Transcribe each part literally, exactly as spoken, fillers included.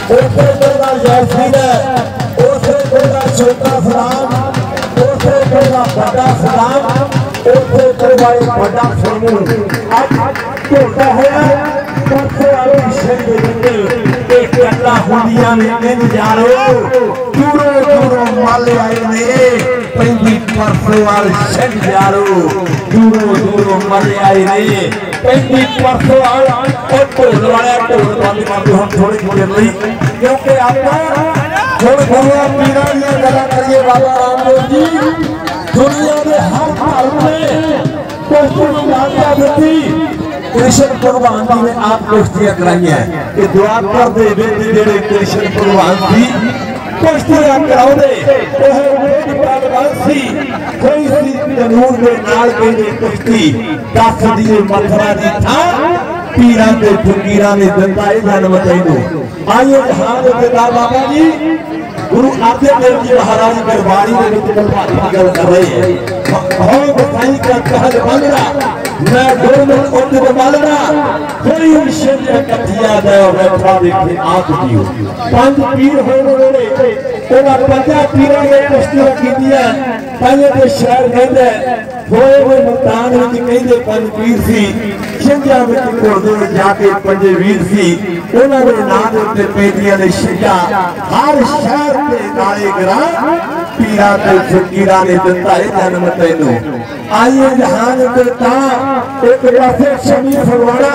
उसे कोई यासीन है, उसे कोई छोटा सलाम, उसे कोई बड़ा सलाम, उसे कोई बड़ा सुनू। अब होता है परसों वाली शहीद जिंदगी एक कला हुंदियां ने नजारो दूरों दूरों माले आए ने पैंदी परसों वाली शहीद जारो दूरों दूरों माले आए ने पैंदी परसों वाला और ढोल वाला ढोल बंद कर दो हम थोड़ी देर ਲਈ क्योंकि ਆਪਾਂ ਹੁਣ ਗੁਰੂਆਂ ਪੀਰਾਂ ਦੀਆਂ ਗੱਲਾਂ ਕਰੀਏ। ਬਾਬਾ ਰਾਮदेव जी दुनिया के हर घर में कुश्ती की मान्यता दी। कृष्ण भगवान जी ने आप कुश्तियां कराई हैं कि द्वापर दे बेटे जेड़े कृष्ण भगवान जी कुश्तियां कराउंदे ओह वेद पहलवान सी कोई सी कानून दे नाल कहंदे कुश्ती दस दी मथुरा दी था पीरां ते फकीरां ने दिता ए जन्म तैनू आइए जहान दे बाबा जी गुरु अर्जन देव जी महाराज दरबारी में गल कर रहे हैं। बहुत बताई का कहल बंदरा मैं गोरमन उठ मालना कोई विषय कथिया दे बैठा देखे आंख दियो पंज पीर होने वेले ओना पंजा पीरां ने कुश्तियां कीतियां पंजे दे शहर कहंदे होए होए मुल्तान विच कहंदे पंज पीर सी शिंजा विच घोड़े में जाके पंजे वीर सी उन्हां दे नाम दे उत्ते पेटियां ने शिंजा हर शहर ते नाले गरा पीरा ते फकीरां ने दिता है जन्म तैनू आइए जहान ते ता एक पासे शमी फगवाड़ा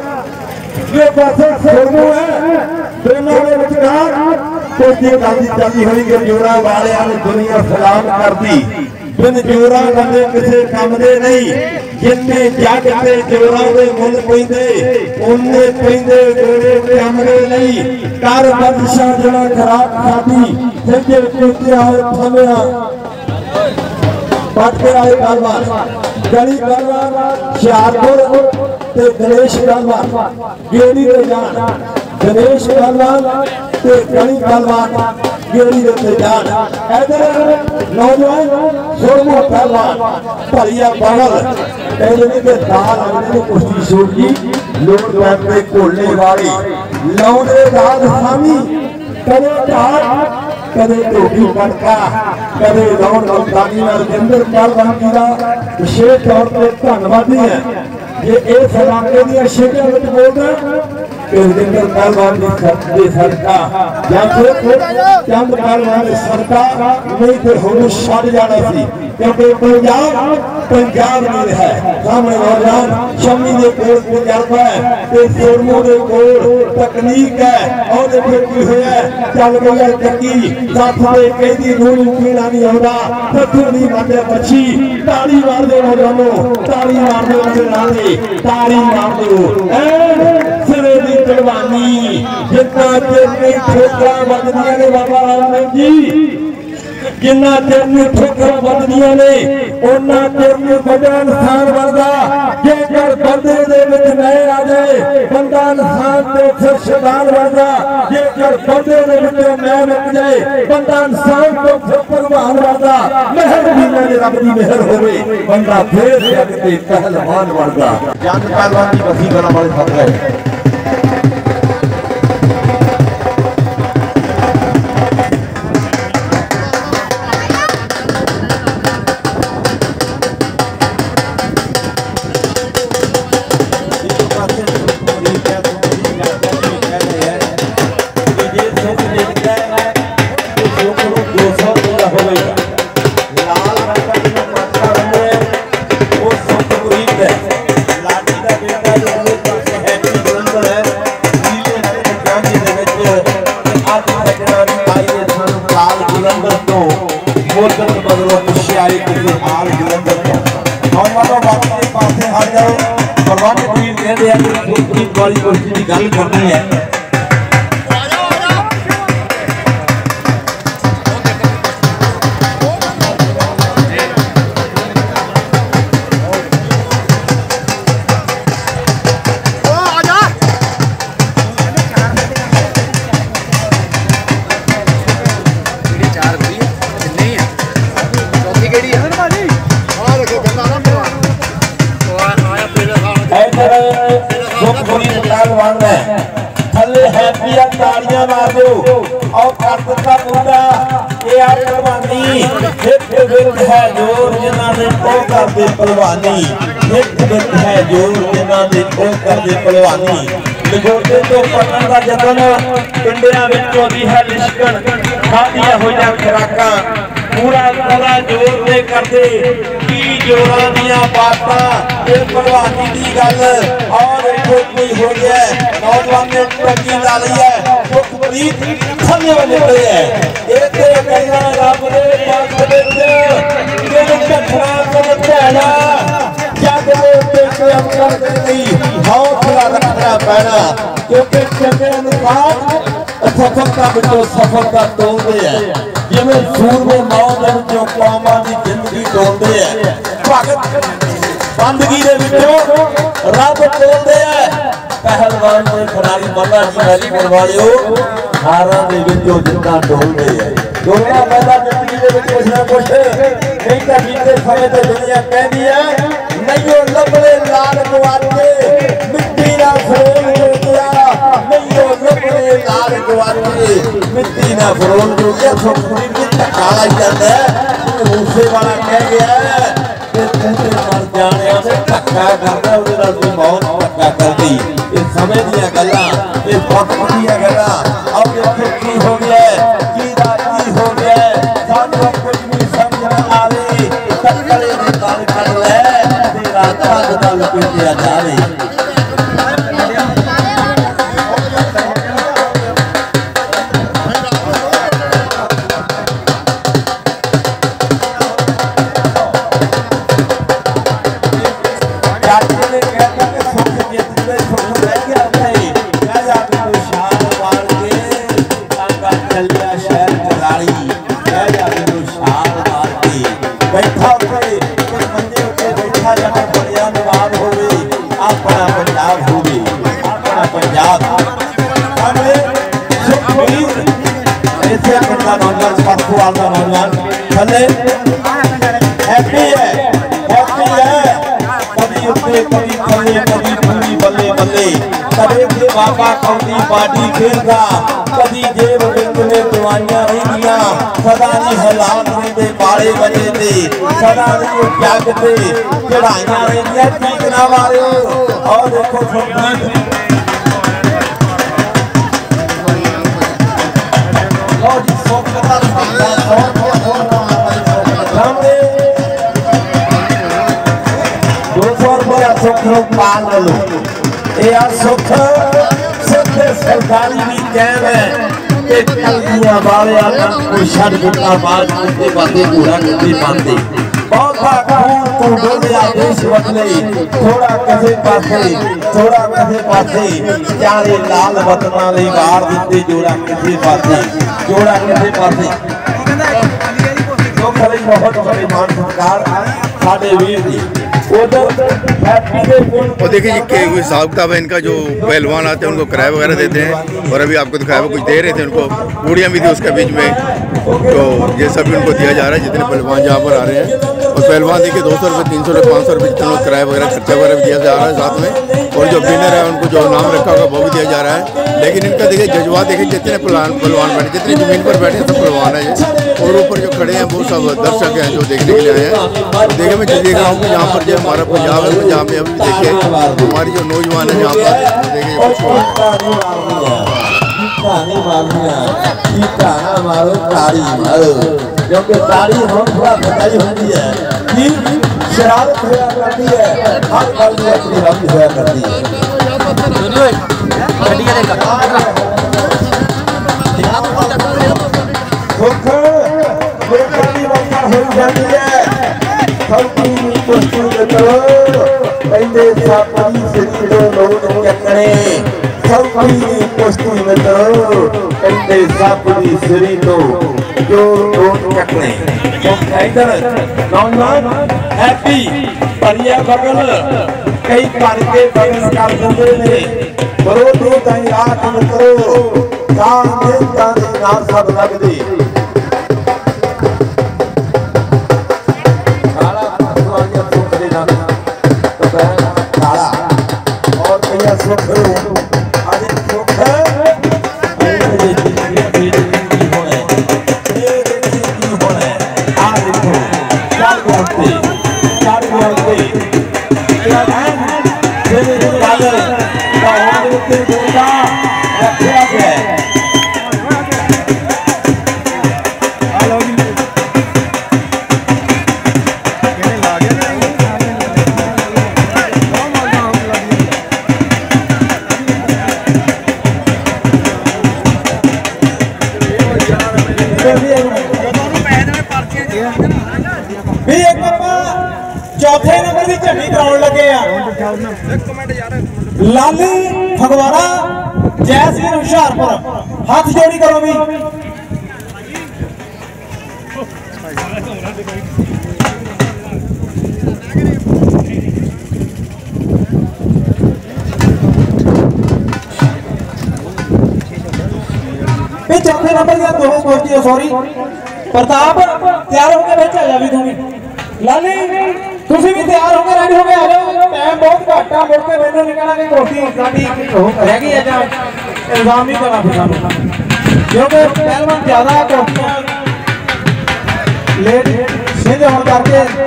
ये पासे सोनू है दोनों के विचकार कोई गांधी चलती हुई कि जोरा वाले ने दुनिया सलाम कर दी बिन जोरा बंदे किसे काम दे नहीं जिन्ने जग ते जोरा दे मुल पैंदे उन्ने पैंदे जोड़े ते हमरे नहीं कर बदशा जड़ा खराब खादी जजे कुत्ते आए फमिया पट के आए कालवार गली कालवार हुशियारपुर ते गणेश कालवार गेड़ी ते जान गणेश कालवार ते गली कालवार गेड़ी ते जान इधर नौजवान सोमो पहलवान भरिया बगल कहने के दाल हमने कुश्ती सूट की लोड बैठ पे कोलने वाली लौंडे दाद स्वामी कदे ढाल कदे धोबी कड़का कदे लौंड मुल्तानी रजिंदर पहलवान जी का विशेष तौर पर धन्यवादी है। ये इस इलाके दी शेखा विच बोलदा रजिंदर पहलवान की सदका या फिर चंद पहलवान की सदका नहीं तो होने छड़ जाना सी क्योंकि पंजाब पंजाब नहीं है सामने नौजवान शमी के कोल तजर्बा है ते सोनू के कोल तकनीक है और देखो की होया चल गई चक्की साथ में कहती नून पीना नहीं आउंदा पत्थर नहीं मारदे बच्ची ताली मार दे नौजवानों ताली मार दे उनके नाले ताली मार दो सिरे दी जवानी जितना चेर में ठोकरा बजदियां ने बाबा रामदेव जी जिन्ना चेर में ठोकरा बजदियां ने उन्ना चेर में बड़ा इंसान बनदा जेकर बंदे दे विच नए आ जाए बंदा इंसान ते फिर शैतान बनदा जेकर बंदे दे विच मैं मुक जाए बंदा इंसान तो फिर भगवान बनदा मेहर दी मेरे रब दी मेहर होवे बंदा फिर जग ते पहलवान बनदा जंग पहलवान दी वसी गला वाले थक गए। वाली कुश्ती की गल करनी है तालियां मार दो और कर दिता मुंडा ये आ पहलवानी हिट विच है जोर जिन्हां दे ओ करदे पहलवानी हिट विच है जोर जिन्हां दे ओ करदे पहलवानी लगोटे तो पटन का जतन पिंडियां विचों दी है लिशकन खादियां होईयां खुराकां पूरा पूरा जोर दे करदे की जोरां दियां बातां ये पहलवानी दी गल और कोई हो गया नौजवान ने टंगी ला ली है सुखप्रीत थल्ले निकले है ये ते गल्लां रब दे पास विच किहड़े घटना तो बचाना जग दे उत्ते कायम करने लई हौसला रखना पैना क्योंकि चंगे अनुसार सफलता विचों सफलता तोलदे है जिवें सूरमे मौत विचों कौमां दी जिंदगी तोलदे है भगत बंदगी दे विचों रब तोलदे है पहलवान ने खिलाड़ी मल्ला जी मैरीपुर वालिओ हारां दे विचों जिंदा तोलदे है दोनों पैदा जिंदगी दे विच कुछ ना कुछ नहीं तां बीते समय ते दुनिया कहदी है नहीं लभड़े लाल गवाचे मिट्टी ना फरोल हो गया नहीं लभड़े लाल गवाचे मिट्टी ना फरोल हो गया सुखपुरी में धक्का लग जाता है मूसे वाला कह गया कि तेरे मर जाने से धक्का करता उसके नाल भी मौत धक्का कर गई ये समय दियां गल्लां ये वक्त दियां गल्लां अब देखो की हो गया की दा की हो गया सानू कुछ नहीं समझ ना आवे टक्करे दी गल कर ले तेरा तन तन पिटिया जावे बाबा कौड़ी बाडी खेलदा कदी जेब विच में दवाइयां रहिंदियां सदा नहीं हालात रहिंदे बाले बजे ते सदा नहीं जग ते चढ़ाइयां रहिंदियां ठीक ना मारियो और देखो सुखप्रीत और जी सोखता सामने दो सौ रुपया सुख पाल लो ये सुख सरकारी भी कैम है कि कलगियां वाले कोई छड़ दिता बात करते बातें पूरा करते पाते बहुत खून तू डोलिया देश बदले थोड़ा किसी पासे थोड़ा किसी पासे चारे लाल वतना लई वार दिते जोड़ा किसी पासे जोड़ा किसी पासे तो कल बहुत बड़े मान सत्कार साडे वीर जी और देखिए जी कोई हिसाब किताब है इनका जो पहलवान आते हैं उनको किराया वगैरह देते हैं और अभी आपको दिखाया कुछ दे रहे थे उनको पूड़ियाँ भी थी उसके बीच में तो ये सब भी उनको दिया जा रहा है जितने पहलवान जहाँ पर आ रहे हैं और पहलवान देखिए दो सौ रुपये तीन सौ रुपये पाँच सौ रुपये जितना किराया वगैरह खर्चा वगैरह भी दिया जा रहा है साथ में और जो विनर है उनको जो नाम रखा होगा वो भी दिया जा रहा है लेकिन इनका देखिए जज्बा देखिए जितने पहलवान पहलवान बैठे जितनी जमीन पर बैठे सब पहलवान है ये और ऊपर जो खड़े हैं वो सब दर्शक हैं जो देखने के लिए आए हैं देखिए मैं देख रहा हूँ कि यहाँ पर जो हमारा पंजाब है पंजाब में अभी देखिए हमारी जो नौजवान है यहाँ पर देखिए क्योंकि ताड़ी हौसला बताई होती है कि शरारत होया करती है हर गल में अपनी रब होया करती है दुख दुखी वक्त हो जाती है सबकी कुश्ती करो पहले सापड़ी सिर तो लोग चकने सबकी कुश्ती में करो पहले सापड़ी सिर तो जो लोग चकने तो इधर नौजवान हैप्पी परिया बगल कई करके बगल कर देंगे ने करो दो ताई रात में करो काम देवता दे नाम सब लग दे सुख आज सुख जल्दी भी एक चौथे नंबर की झंडी कराने लगे लाली फगवाड़ा जय सिंह हुशियारपुर हाथ जोड़ी करो भी चौथे नंबर की दो गोष्ठी सॉरी प्रताप तैयार होकर बेच आ जा भी तू भी लाली तुम भी तैयार होकर रेडी होकर आ जाओ टाइम बहुत घट है मुड़ के मैंने निकलना कि गोष्ठी साडी रह गई है जां इल्जाम ही करना फिर सानू क्योंकि पहलवान ज्यादा गोष्ठियां लेट सिंध होने करके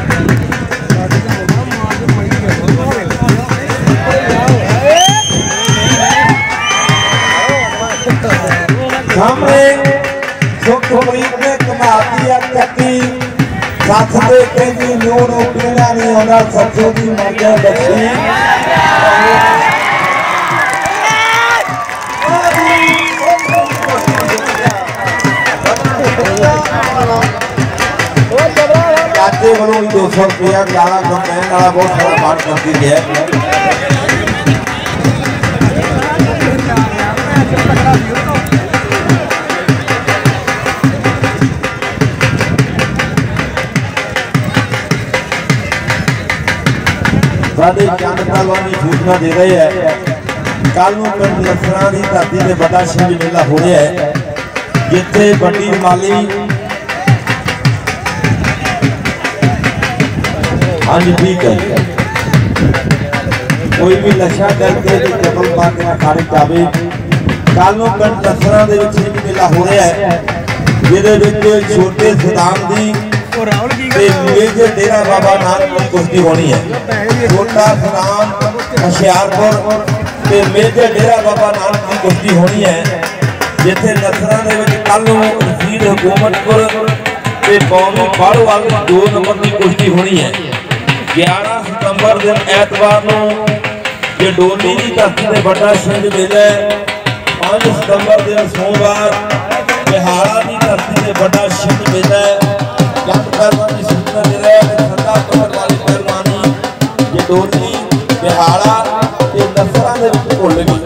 सामने सुखप्रीत ने कमाती है कट्टी साथ दे के जी न्यू नो पीना नहीं होना सबसे भी मर्जा बच्ची जाते वालों दो सौ रुपया गाला कंपेन वाला बहुत सारा मान करती है साढ़े चंद पहलवानी सूचना दे रहे हैं कल पिंड लसरा की धरती से बड़ा छिंज मेला हो रहा है जिथे बड़ी माली हाँ जी ठीक है कोई भी नशा करके जबल पा के खाने जावे कल पिंड लसरा के छिंज मेला हो रहा है जिहदे छोटे सदाम की मेजर डेरा बाबा नानक की कुश्ती होनी है छोटा सदाम हुशियारपुर ते मेजर डेरा बाबा नानक की कुश्ती होनी है जिथे नसरा दे विच कल रसीद हुकूमतपुर ते कौमी बाड़ो वाली दो नंबर की कुश्ती होनी है ग्यारह सितंबर दिन ऐतवार नूं जे डोली की धरती से बड़ा छिंज मेला है पांच सितंबर दिन सोमवार बिहाड़ा की धरती से बड़ा छिंज मेला है पहलवानी सूचना दे रहे हैं ठंडा पकड़ वाली पहलवानी ये डोली बिहाड़ा ये नसरा दे विच भुल गई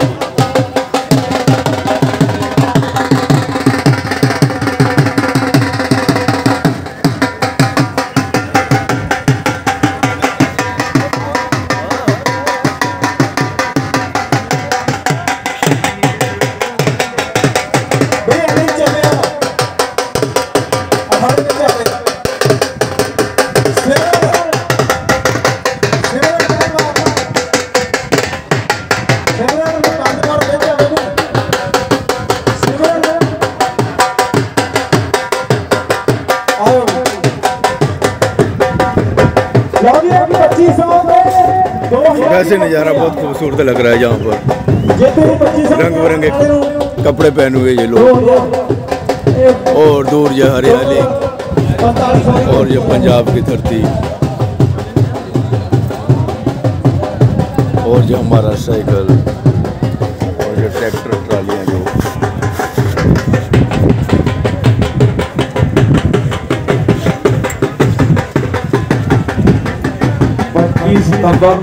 वैसे नज़ारा बहुत खूबसूरत लग रहा है जहाँ पर रंग बिरंगे कपड़े पहने हुए ये लोग और दूर जो हरियाली और जो पंजाब की धरती और जो हमारा साइकिल और जो ट्रैक्टर ट्रालियाँ जो पच्चीस सितंबर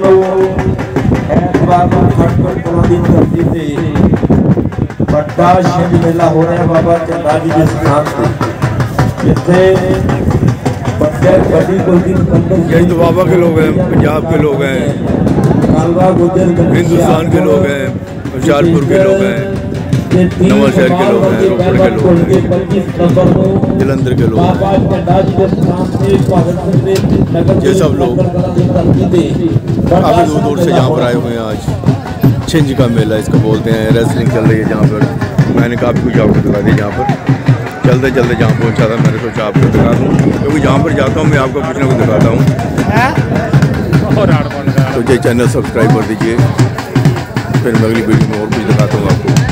धरती से बड़ा छिंज मेला हो रहा है बाबा चंदा जी के स्थान से जिथे यही तो बाबा के लोग हैं पंजाब के लोग हैं हिंदुस्तान के लोग हैं हुशियारपुर के लोग हैं नवांशहर के लोग हैं रोपड़ के लोग हैं जलंधर के लोग हैं ये सब लोग काफ़ी दूर दूर से यहाँ पर आए हुए हैं। आज छिंज का मेला इसको बोलते हैं रेसलिंग चल रही है जहाँ पर मैंने काफ़ी कुछ आपको दिखा दिया जहाँ पर चलते चलते जहाँ पहुँचा था मैंने सोचा आपको दिखा दूँ क्योंकि जहाँ पर जाता हूँ मैं आपको कुछ ना कुछ दिखाता हूँ तो ये चैनल सब्सक्राइब कर दीजिए फिर मैं अगली वीडियो में और कुछ दिखाता हूँ आपको।